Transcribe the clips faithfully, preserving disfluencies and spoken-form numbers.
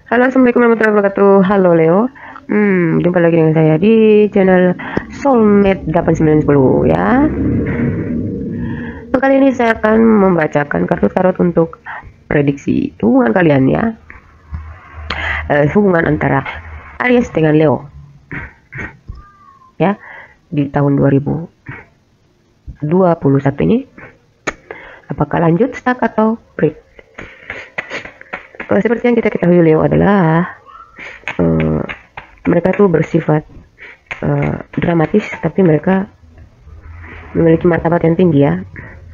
Halo, assalamualaikum warahmatullahi wabarakatuh. Halo Leo. Hmm, jumpa lagi dengan saya di channel Soulmate delapan sembilan satu ya. Kali ini saya akan membacakan kartu tarot untuk prediksi hubungan kalian ya. Eh, hubungan antara Aries dengan Leo. Ya, di tahun dua ribu dua puluh satu ini. Apakah lanjut, stuck atau break? Uh, seperti yang kita ketahui, Leo adalah uh, mereka tuh bersifat uh, dramatis, tapi mereka memiliki martabat yang tinggi ya.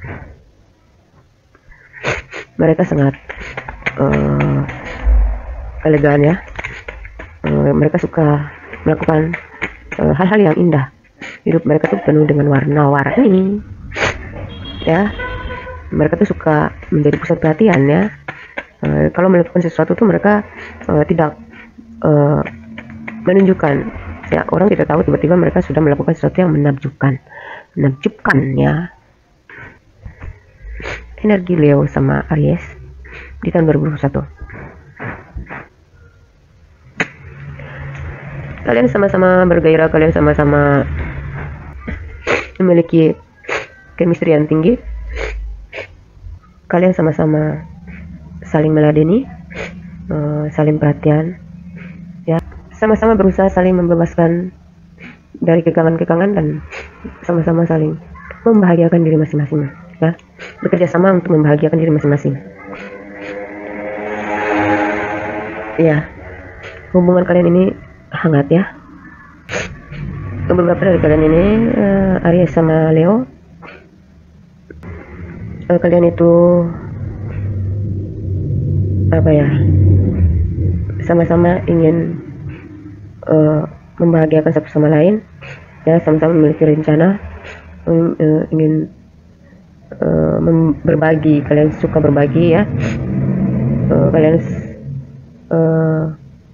Mereka sangat uh, elegan ya. Uh, mereka suka melakukan uh, hal-hal yang indah. Hidup mereka tuh penuh dengan warna-warni ya. Mereka tuh suka menjadi pusat perhatian ya. Uh, kalau melakukan sesuatu tuh mereka uh, tidak uh, menunjukkan ya, orang tidak tahu tiba-tiba mereka sudah melakukan sesuatu yang menakjubkan menakjubkan ya. Energi Leo sama Aries di tahun dua ribu dua puluh satu, kalian sama-sama bergairah, kalian sama-sama memiliki chemistry yang tinggi, kalian sama-sama saling meladeni, uh, saling perhatian ya, sama-sama berusaha saling membebaskan dari kekangan-kekangan dan sama-sama saling membahagiakan diri masing-masing ya, bekerja sama untuk membahagiakan diri masing-masing ya. Hubungan kalian ini hangat ya. Beberapa dari kalian ini uh, Aries sama Leo, uh, kalian itu apa ya, sama-sama ingin uh, membahagiakan satu sama lain ya, sama-sama memiliki rencana, um, uh, ingin uh, berbagi, kalian suka berbagi ya. Uh, kalian uh,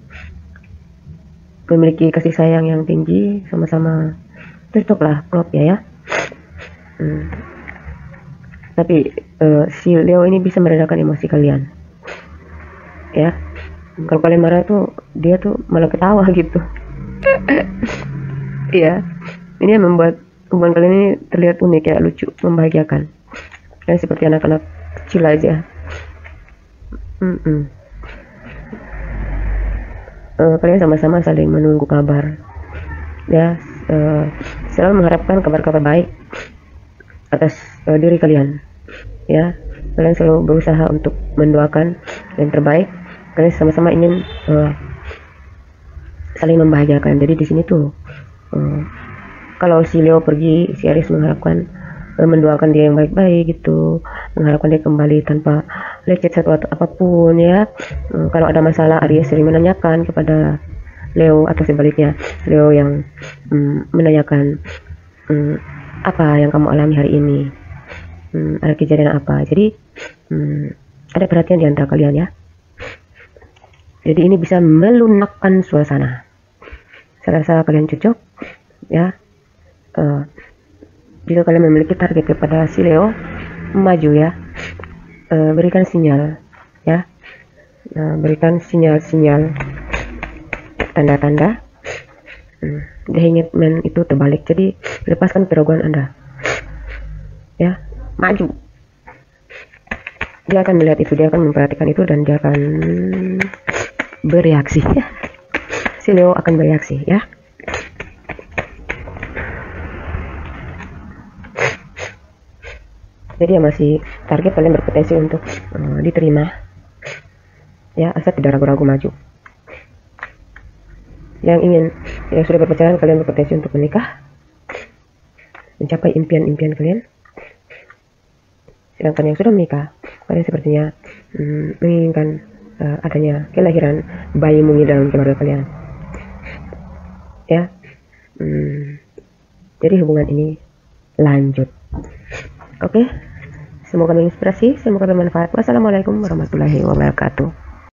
memiliki kasih sayang yang tinggi, sama-sama cocok lah, klop ya ya. Hmm. Tapi uh, si Leo ini bisa meredakan emosi kalian ya. Kalau kalian marah tuh dia tuh malah ketawa gitu. Iya, ini yang membuat hubungan kalian ini terlihat unik ya, lucu, membahagiakan dan seperti anak-anak kecil aja. Mm -mm. Uh, kalian sama-sama saling menunggu kabar ya, uh, selalu mengharapkan kabar-kabar baik atas uh, diri kalian ya. Kalian selalu berusaha untuk mendoakan yang terbaik. Kalian sama-sama ingin uh, saling membahagiakan. Jadi di sini tuh uh, kalau si Leo pergi, si Aries mengharapkan uh, mendoakan dia yang baik-baik gitu, mengharapkan dia kembali tanpa lecet satu atau apapun ya. Uh, kalau ada masalah, Aries sering menanyakan kepada Leo, atau sebaliknya Leo yang um, menanyakan um, apa yang kamu alami hari ini, um, ada kejadian apa. Jadi um, ada perhatian di antara kalian ya. Jadi ini bisa melunakkan suasana. Saya rasa kalian cocok ya. Uh, jika kalian memiliki target kepada si Leo, maju ya. Uh, berikan sinyal ya. Uh, berikan sinyal-sinyal, tanda-tanda. Hmm, the Hanged Man itu terbalik. Jadi lepaskan keraguan Anda ya. Maju. Dia akan melihat itu, dia akan memperhatikan itu, dan dia akan bereaksi ya. Si Leo akan bereaksi ya. Jadi ya masih target, kalian berpotensi untuk uh, diterima ya, asal tidak ragu-ragu maju. Yang ingin, yang sudah berpacaran, kalian berpotensi untuk menikah, mencapai impian-impian kalian. Sedangkan yang sudah menikah, kalian sepertinya hmm, menginginkan uh, adanya kelahiran bayi mungil dalam keluarga kalian ya. Hmm, jadi hubungan ini lanjut. Oke, semoga menginspirasi, semoga bermanfaat. Wassalamualaikum warahmatullahi wabarakatuh.